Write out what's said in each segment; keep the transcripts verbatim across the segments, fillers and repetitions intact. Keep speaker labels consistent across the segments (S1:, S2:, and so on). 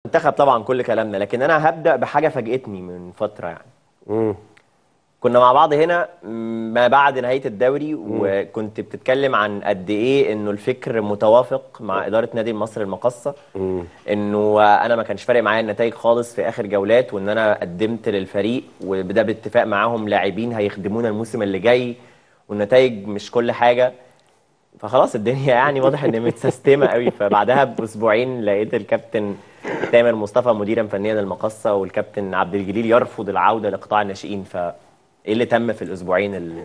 S1: منتخب طبعا كل كلامنا، لكن انا هبدا بحاجه فاجئتني من فتره يعني.
S2: امم
S1: كنا مع بعض هنا ما بعد نهايه الدوري،
S2: امم
S1: وكنت بتتكلم عن قد ايه انه الفكر متوافق مع اداره نادي مصر المقاصه،
S2: امم
S1: انه انا ما كانش فارق معايا النتائج خالص في اخر جولات، وان انا قدمت للفريق وده باتفاق معاهم لاعبين هيخدمونا الموسم اللي جاي، والنتائج مش كل حاجه. فخلاص الدنيا يعني واضح ان متسيستمه قوي. فبعدها باسبوعين لقيت الكابتن تامر مصطفى مديرا فنيا للمقصه والكابتن عبد الجليل يرفض العوده لقطاع الناشئين. فايه اللي تم في الاسبوعين اللي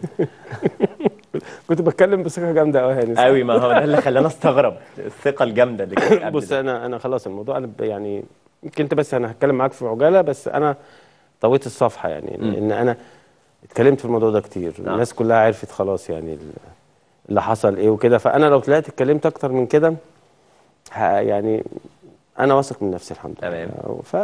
S2: كنت بتكلم بثقه جامده قوي هاني، صح؟
S1: قوي؟ ما هو ده اللي خلاني استغرب، الثقه الجامده اللي كانت قبل
S2: بص،
S1: ده.
S2: انا انا خلاص الموضوع قلب يعني. يمكن انت بس، انا هتكلم معاك في عجاله، بس انا طويت الصفحه يعني،
S1: امم
S2: لان انا اتكلمت في الموضوع ده كتير،
S1: اه
S2: الناس كلها عرفت خلاص يعني اللي حصل ايه وكده. فانا لو طلعت اتكلمت اكتر من كده ه- يعني انا واثق من نفسي الحمد
S1: تمام.
S2: لله. ف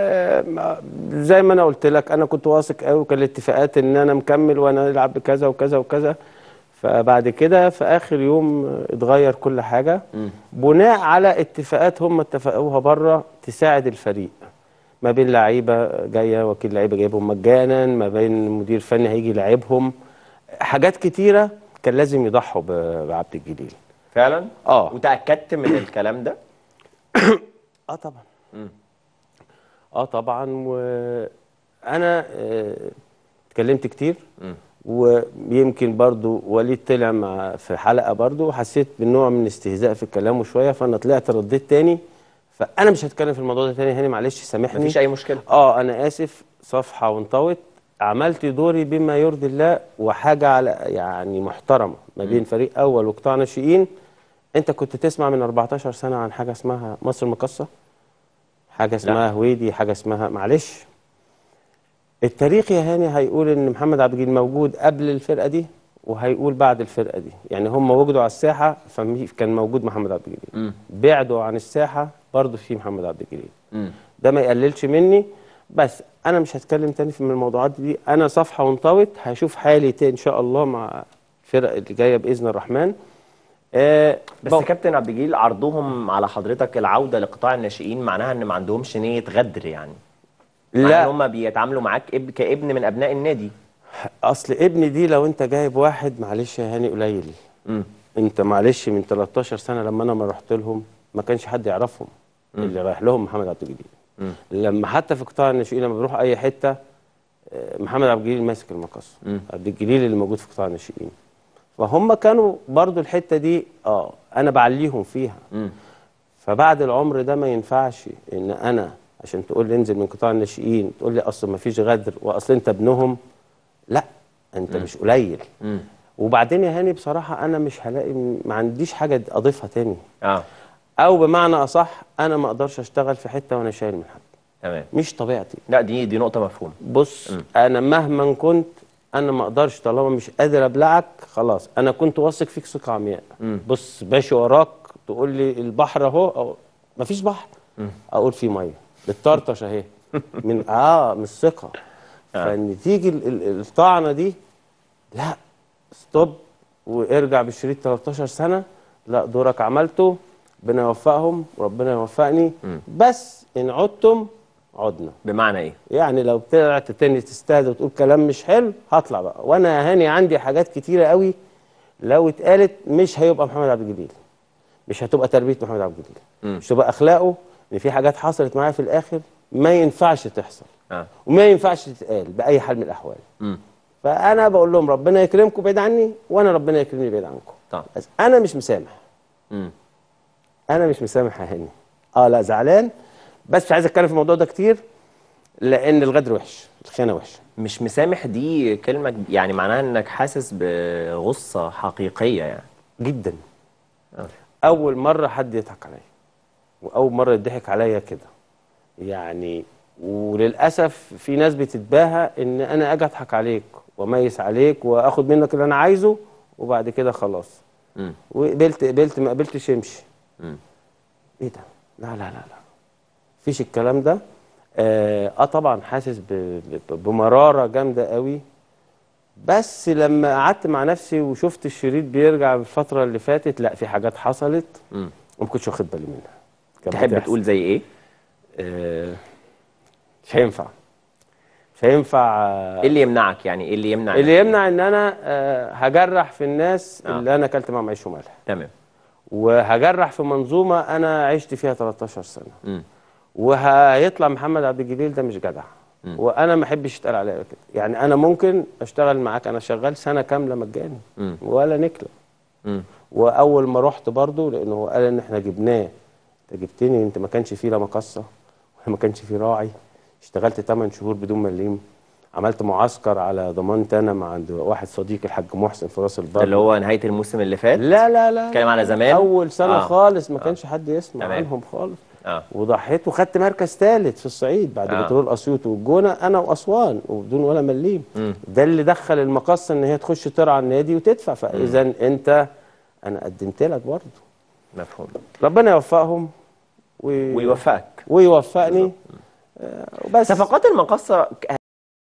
S2: زي ما انا قلت لك، انا كنت واثق قوي، وكان الاتفاقات ان انا مكمل وانا العب بكذا وكذا وكذا. فبعد كده في اخر يوم اتغير كل حاجه
S1: امم
S2: بناء على اتفاقات هم اتفقوها بره تساعد الفريق، ما بين لعيبه جايه، وكيل لعيبه جايبهم مجانا، ما بين مدير فني هيجي يلاعبهم، حاجات كتيره كان لازم يضحوا ب- بعبد الجليل.
S1: فعلا.
S2: اه
S1: وتاكدت من الكلام ده؟
S2: اه طبعا.
S1: امم
S2: اه طبعا. وانا آه، اتكلمت كتير،
S1: امم
S2: ويمكن برضو وليد طلع مع في حلقه برضو، حسيت بالنوع من الاستهزاء في كلامه شويه، فانا طلعت رديت تاني. فانا مش هتكلم في الموضوع ده تاني هاني، معلش سامحني.
S1: مفيش اي مشكله.
S2: اه انا اسف، صفحه وانطوت. عملت دوري بما يرضي الله، وحاجه على يعني محترمه ما
S1: امم
S2: بين فريق اول وقطاع ناشئين. انت كنت تسمع من أربعتاشر سنه عن حاجه اسمها مصر المقاصه، حاجه
S1: لا.
S2: اسمها هويدي، حاجه اسمها معلش. التاريخ يا هاني هيقول ان محمد عبد الجليل موجود قبل الفرقه دي، وهيقول بعد الفرقه دي. يعني هم وجدوا على الساحه فكان موجود محمد عبد الجليل،
S1: امم
S2: بعدوا عن الساحه برضه في محمد عبد الجليل.
S1: امم
S2: ده ما يقللش مني. بس انا مش هتكلم تاني في من الموضوعات دي. انا صفحه وانطوت، هشوف حالي تاني ان شاء الله مع الفرق اللي جايه باذن الرحمن. آه
S1: بس
S2: بق-
S1: كابتن عبد الجليل عرضهم على حضرتك العوده لقطاع الناشئين معناها ان ما عندهمش نيه غدر يعني؟ معناه ان
S2: لا،
S1: هم بيتعاملوا معاك اب كابن من ابناء النادي.
S2: اصل ابني دي لو انت جايب واحد معلش يا هاني قليل،
S1: امم
S2: انت معلش من تلتاشر سنه لما انا ما رحت لهم ما كانش حد يعرفهم،
S1: امم
S2: اللي رايح لهم محمد عبد الجليل.
S1: امم
S2: لما حتى في قطاع الناشئين لما بروح اي حته، آه، محمد عبد الجليل ماسك المقص،
S1: امم
S2: عبد الجليل اللي موجود في قطاع الناشئين. فهم كانوا برضو الحته دي اه انا بعليهم فيها.
S1: امم
S2: فبعد العمر ده ما ينفعش ان انا عشان تقول لي انزل من قطاع الناشئين تقول لي اصل ما فيش غدر واصل انت ابنهم. لا، انت مش قليل.
S1: امم
S2: وبعدين يا هاني بصراحه انا مش هلاقي، ما عنديش حاجه اضيفها تاني.
S1: اه
S2: او بمعنى اصح انا ما اقدرش اشتغل في حته وانا شايل من حد،
S1: تمام.
S2: مش طبيعتي.
S1: لا دي دي نقطه مفهومه.
S2: بص
S1: امم
S2: انا مهما كنت، انا ما اقدرش طالما مش قادر ابلعك خلاص. انا كنت واثق فيك ثقه عمياء.
S1: امم
S2: بص ماشي وراك تقول لي البحر اهو، أو ما فيش بحر اقول فيه ميه بتطرطش اهي من اه من الثقه.
S1: اه
S2: فان تيجي ال- ال- الطعنه دي، لا، ستوب وارجع بالشريط تلتاشر سنه. لا، دورك عملته، ربنا يوفقهم وربنا يوفقني.
S1: امم
S2: بس ان عدتم عدنا.
S1: بمعنى ايه؟
S2: يعني لو طلعت تاني تستهدى وتقول كلام مش حلو هطلع بقى. وانا يا هاني عندي حاجات كتيره قوي لو اتقالت مش هيبقى محمد عبد الجليل، مش هتبقى تربيه محمد عبد الجليل،
S1: امم
S2: مش هتبقى اخلاقه. ان في حاجات حصلت معايا في الاخر ما ينفعش تحصل،
S1: اه
S2: وما ينفعش تتقال باي حال من الاحوال.
S1: امم
S2: فانا بقول لهم ربنا يكرمكم بعيد عني، وانا ربنا يكرمني بعيد عنكم.
S1: طب
S2: بس انا مش مسامح،
S1: امم
S2: انا مش مسامح يا هاني. اه لا، زعلان، بس مش عايز اتكلم في الموضوع ده كتير لان الغدر وحش، الخيانه وحشه
S1: مش مسامح دي كلمه كب- يعني معناها انك حاسس بغصه حقيقيه يعني؟
S2: جدا.
S1: اه
S2: اول مره حد يضحك عليا، واول مره يضحك عليا كده يعني. وللاسف في ناس بتتباهى ان انا اجي اضحك عليك واميس عليك واخد منك اللي انا عايزه وبعد كده خلاص.
S1: امم
S2: وقبلت قبلت ما قبلتش امشي.
S1: امم
S2: ايه ده؟ لا لا لا لا، مفيش الكلام ده. اه, آه طبعا حاسس ب- ب- بمراره جامده قوي. بس لما قعدت مع نفسي وشفت الشريط بيرجع بالفتره اللي فاتت، لا، في حاجات حصلت
S1: امم
S2: وما كنتش واخد بالي منها كانت
S1: تحب
S2: بتحصل.
S1: تقول زي ايه؟
S2: آه، مش هينفع مش هينفع آه،
S1: ايه اللي يمنعك يعني ايه اللي يمنع
S2: اللي
S1: إنك-
S2: يمنع ان انا آه، هجرح في الناس
S1: آه.
S2: اللي انا اكلت معاهم عيش وملح،
S1: تمام.
S2: وهجرح في منظومه انا عشت فيها تلتاشر سنه،
S1: امم
S2: وهيطلع محمد عبد الجليل ده مش جدع، وانا ما احبش يتقال عليا كده. يعني انا ممكن اشتغل معاك، انا شغال سنه كامله مجاني
S1: مم.
S2: ولا نكله.
S1: امم
S2: واول ما رحت برضو، لانه هو قال ان احنا جبناه، انت جبتني، انت ما كانش فيه لا مقصه ولا ما كانش فيه راعي، اشتغلت ثمانية شهور بدون مليم، عملت معسكر على ضمانتي انا مع عند واحد صديقي الحاج محسن في راس البر.
S1: ده اللي هو نهايه الموسم اللي فات.
S2: لا لا لا
S1: بتتكلم
S2: لا
S1: على
S2: لا.
S1: زمان.
S2: اول سنه
S1: آه.
S2: خالص ما
S1: آه.
S2: كانش حد يسمع
S1: تمام.
S2: عنهم خالص.
S1: اه
S2: وضحيت وخدت مركز ثالث في الصعيد بعد
S1: آه.
S2: بترول اسيوط والجونه، انا واسوان وبدون ولا مليم.
S1: مم.
S2: ده اللي دخل المقصه ان هي تخش ترعى النادي وتدفع. فاذا انت، انا قدمت لك برضه.
S1: مفهوم.
S2: ربنا يوفقهم و...
S1: ويوفقك.
S2: ويوفقني. آه، وبس.
S1: صفقات المقصه